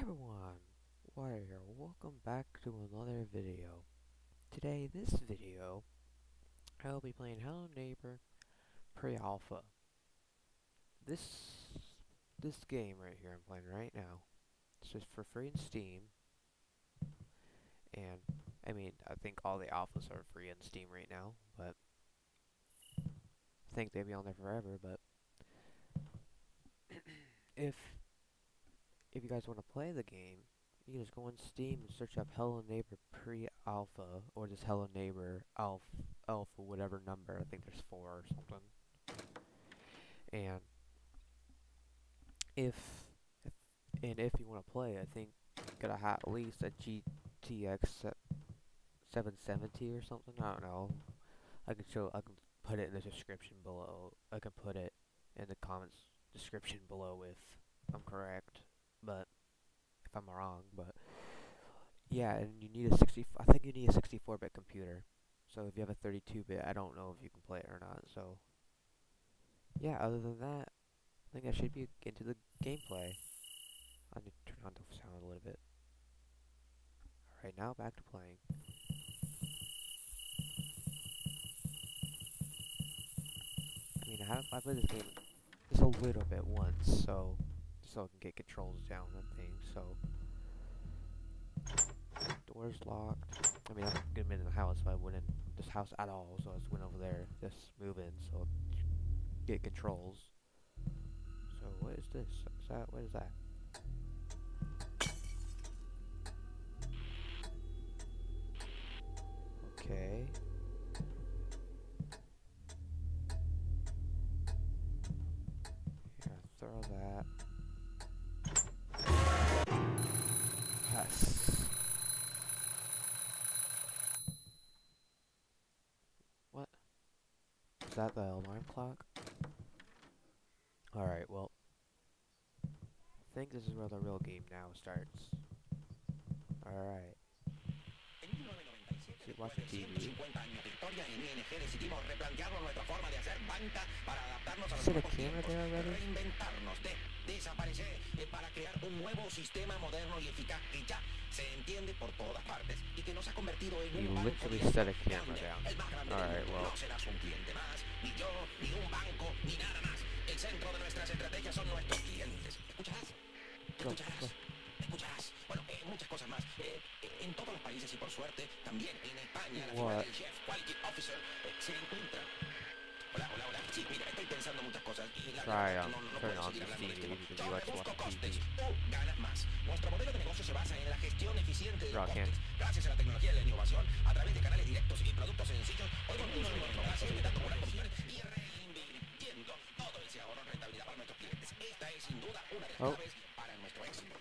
everyone, Wire here. Welcome back to another video. Today, this video, I will be playing Hello Neighbor Pre-Alpha. This game right here I'm playing right now. It's just for free in Steam, and I think all the alphas are free in Steam right now, but I think they'll be on there forever. But if you guys want to play the game, you can just go on Steam and search up Hello Neighbor Pre-Alpha, or just Hello Neighbor Alpha, whatever number. I think there's 4 or something. And if you want to play, I think you gotta have at least a GTX 770 or something. I don't know. I can put it in the description below. I can put it in the comments description below if I'm correct, but if I'm wrong. But yeah, and you need I think you need a 64-bit computer. So if you have a 32-bit, I don't know if you can play it or not. So yeah, other than that, I think I should be into the gameplay. I need to turn on the sound a little bit. Alright, now back to playing. I played this game just a little bit once, so I can get controls down and things. So doors locked. I'm gonna be in the house, so I went in this house at all. So I just went over there, just move in, so get controls. So what is this? What is that? Okay. Here, throw that. Yes. What? Is that the alarm clock? Alright, well, I think this is where the real game now starts. Alright. Keep watching TV. See the camera there already? You literally set a camera down. Alright, well. Go. Bueno, muchas cosas más. En todos los países y por suerte, también en España, la What? figura del Chief Quality Officer se encuentra. Hola. Sí, mira, estoy pensando muchas cosas y la verdad es que no puedo seguir hablando de esto. Yo reduzco costes, tú ganas más. Nuestro modelo de negocio se basa en la gestión eficiente de los costes. Gracias a la tecnología y la innovación, a través de canales directos y productos sencillos, hoy reducimos nuestros gastos limitando por las comisiones y reinvirtiendo todo ese ahorro en rentabilidad para nuestros clientes. Esta es sin duda una de las claves para nuestro éxito.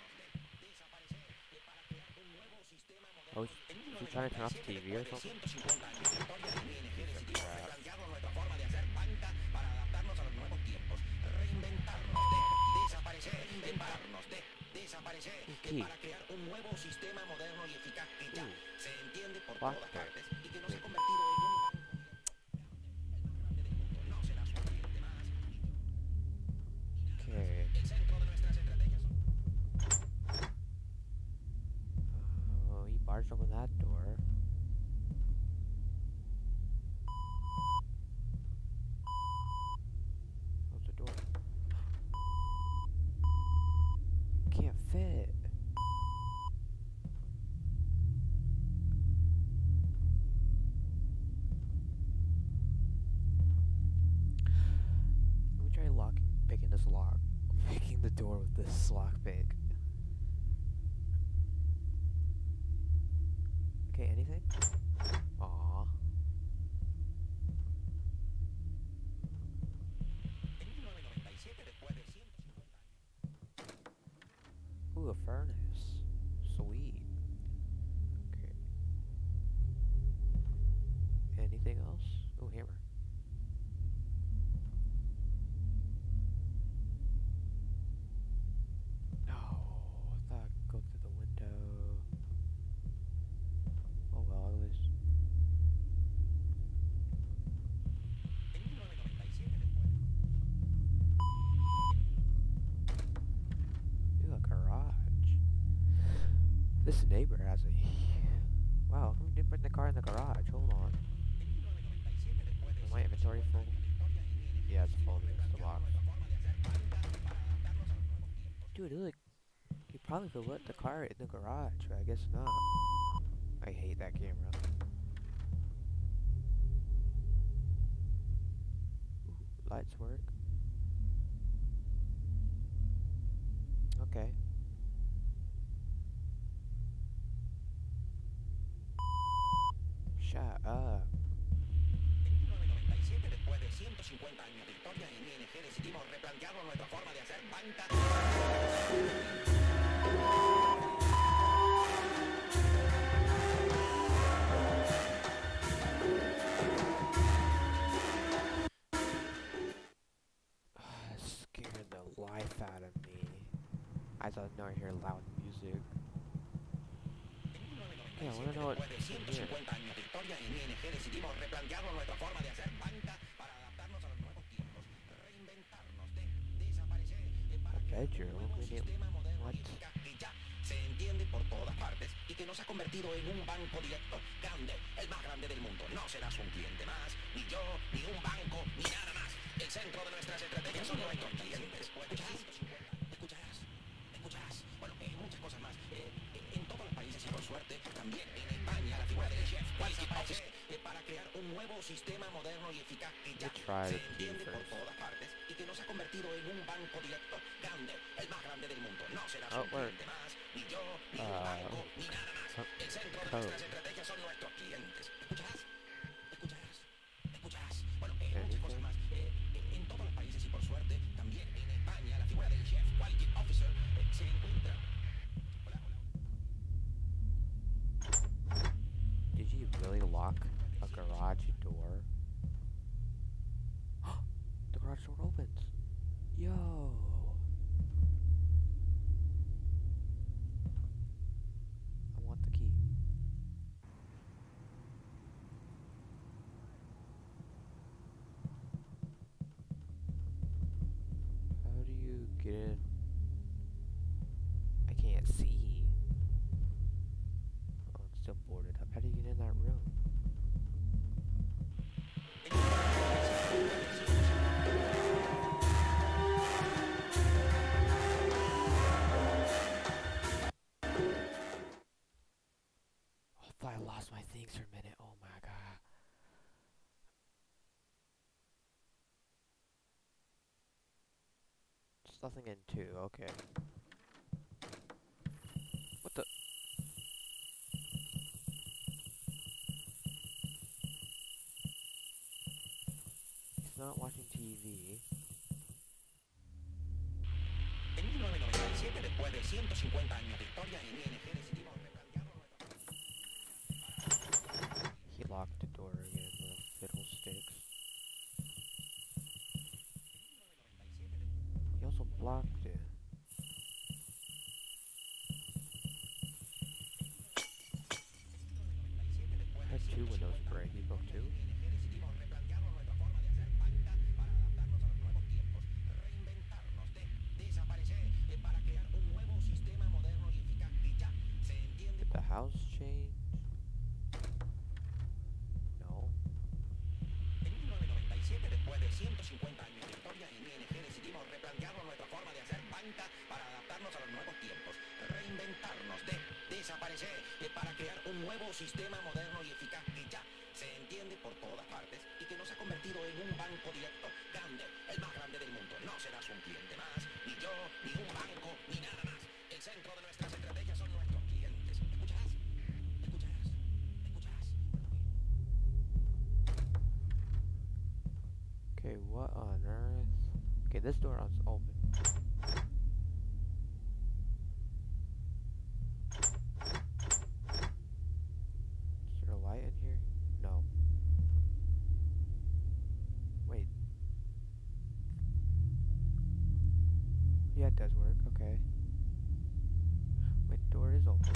Oh, is he trying to turn off the TV or something? Key. Lock there. Okay. Oh, he barged open that door. Close the door. Can't fit. Let me try picking this lock. Picking the door with this lock pick. Okay, anything? Aww. Ooh, a furnace. Sweet. Okay. Anything else? Ooh, hammer. No, I thought I could go through the window. Oh well, at least. Ooh, a garage. This neighbor has a... Wow, how come you didn't bring the car in the garage? Hold on. Is my inventory full? Yeah, it's full against the box. Dude, like, you probably could let the car in the garage, but I guess not. I hate that camera. Ooh, lights work. Okay. Shut up. Después de 150 años de historia, en ING decidimos replantearnos nuestra forma de hacer banca. Scared the life out of me. I thought I hear loud music. Yeah, I wanna know what's in here. A bedroom? What? Se entiende por todas partes y que nos ha convertido en un banco directo grande, el más grande del mundo. No serás un cliente más, ni yo, ni un banco, ni nada más. El centro de nuestras estrategias son nuestros clientes. Escucharás. Bueno, muchas cosas más. En todos los países y por suerte, también en España, la figura del chef desaparece para crear un nuevo sistema moderno y eficaz que ya se entiende por todas partes y que nos ha convertido en un banco directo grande, el más grande del mundo. No serás un cliente más, ni yo, ni un banco, ni nada más. El centro de nuestras estrategias son nuestros clientes. Escucharás. Bueno, muchas cosas más. En todos los países y por suerte, también en España, la figura del chef quality officer se encuentra. Did you really lock a garage door? The garage door opens. Yo. I want the key. How do you get in? I can't see. Oh, it's still boarded up. How do you get in that room? Oh, I lost my things for a minute. Oh my god. There's nothing in 2. Okay. What the? He's not watching TV. En 1997, después de 150 años de historia, en ING decidimos replantearnos nuestra. He locked the door again with fiddlesticks. He also blocked it. I had 2 windows break. He broke 2. Did the house change? No. En 1997, después de 150 años de historia, en ING decidimos replantearnos nuestra forma de hacer banca para adaptarnos a los nuevos tiempos, reinventarnos, desaparecer para crear un nuevo sistema moderno y eficaz que ya se entiende por todas partes y que nos ha convertido en un banco directo grande, el más grande del mundo. No serás un cliente más, ni yo, ni un banco, ni nada más. El centro de nuestras estrategias son nuestros clientes. ¿Escucharás? Okay, what on earth? Okay, this door is open. Is there a light in here? No. Wait. Yeah, it does work. Okay. Wait, door is open.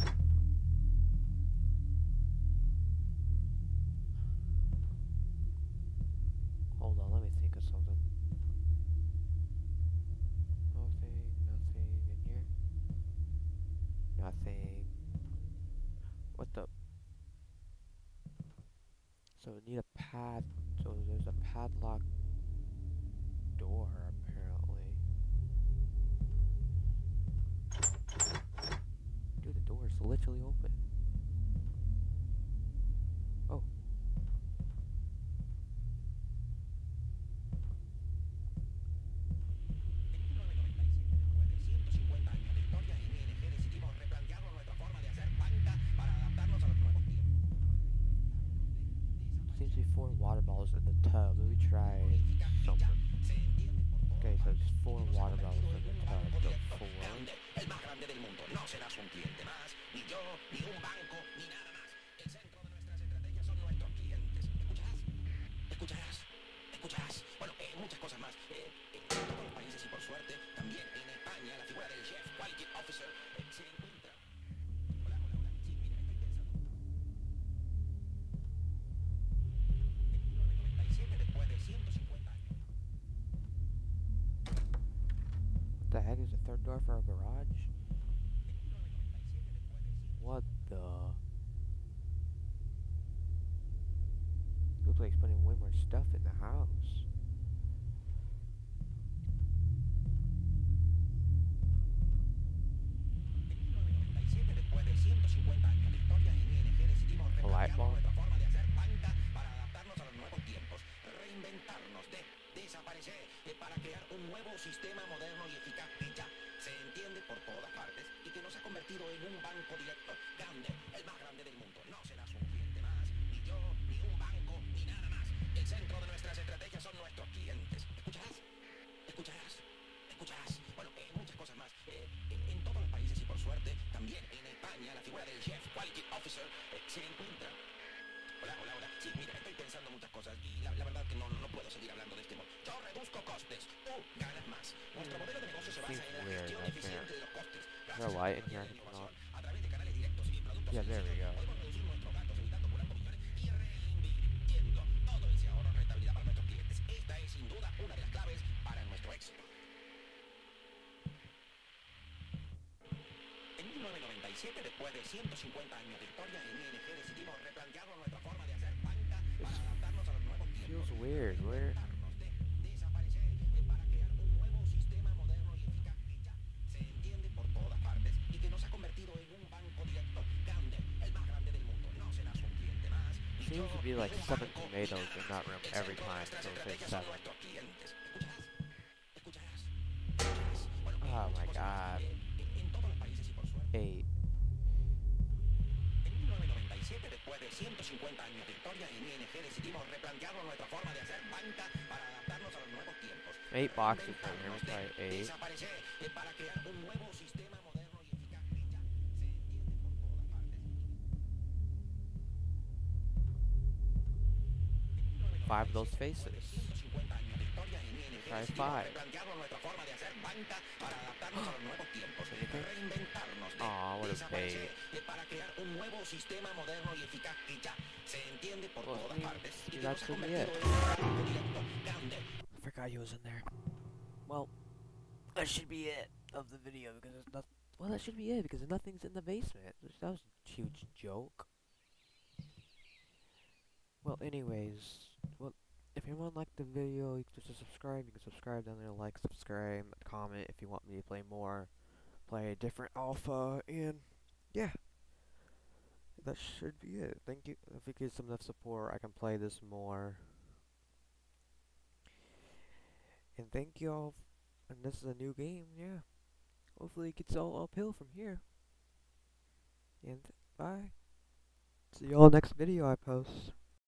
Hold on, let me think of something. Nothing in here. Nothing. What the? So we need a pad. So there's a padlock door apparently. Dude, the door is literally open. Oh. Seems to be 4 water bottles in the tub. Let me try something. Okay, so there's 4 water bottles in the tub. So 4. El más grande del mundo. No serás un cliente más, ni yo, ni un banco, ni nada más. El centro de nuestras estrategias son nuestros clientes. ¿Escucharás? ¿Escucharás? ¿Escucharás? Bueno, muchas cosas más. En todos los países y por suerte, también en España, la figura del Chief Quality Officer se encuentra. Hola, hola, hola. Sí, mira, estoy pensando. En 1997, después de 150 años. What the heck is the third door for our garage? What the? Looks like he's putting way more stuff in the house. A light bulb? Para crear un nuevo sistema moderno y eficaz que ya se entiende por todas partes y que nos ha convertido en un banco directo grande, el más grande del mundo. No serás un cliente más, ni yo, ni un banco, ni nada más. El centro de nuestras estrategias son nuestros clientes. ¿Escucharás? ¿Escucharás? ¿Escucharás? Bueno, muchas cosas más. En todos los países y por suerte, también en España, la figura del Chief Quality Officer se encuentra. Hola, hola, hola. Sí, mira, estoy pensando muchas cosas y la verdad que no puedo seguir hablando de este modo. Yo reduzco costes, tú ganas más. Nuestro modelo de negocio se basa en la gestión eficiente de los costes. Gracias a la innovación, a través de canales directos y productos sencillos, podemos reducir nuestros gastos evitando volar comisiones y reinvirtiendo todo ese ahorro en rentabilidad para nuestros clientes. Esta es sin duda una de las claves para nuestro éxito. En 1997, después de 150 años de historia, en ING decidimos replantearnos nuestra forma de hacer banca para adaptarnos a los nuevos tiempos. Feels weird. Where? Desaparecer para crear un nuevo sistema moderno y eficaz que ya se entiende por todas partes y que nos ha convertido en un banco directo grande, el más grande del mundo. No serás un cliente más. Seems to be like 7 tomatoes in that room every time, so it says 7. Oh my god. 8. En 1997, después de 150 años de historia, en ING decidimos replantearnos nuestra forma de hacer banca para adaptarnos a los nuevos tiempos. 8 boxes right here. Let me try 8. Desaparecer para crear un nuevo sistema moderno y eficaz que ya se entiende por todas partes. 5 of those faces. 150 años de historia, en ING Try decidimos 5. replantearnos nuestra forma de hacer banca para adaptarnos a los nuevos tiempos. Reinventarnos. Aw, what a Desaparecer bait. para crear un nuevo sistema moderno y eficaz que ya se entiende por Well, todas I mean, partes y que that's nos ha gonna be convertido it. en un banco directo grande. I forgot he was in there. Well, that should be it of the video because there's nothing. Well, that should be it because nothing's in the basement. That was a huge joke. Well, anyways, well, if anyone liked the video, you can just subscribe. You can subscribe down there, like, subscribe, comment if you want me to play more, play a different alpha, and yeah, that should be it. Thank you. If you get some enough support, I can play this more. And thank you all. And this is a new game, yeah. Hopefully it gets all uphill from here. And bye. See y'all next video I post.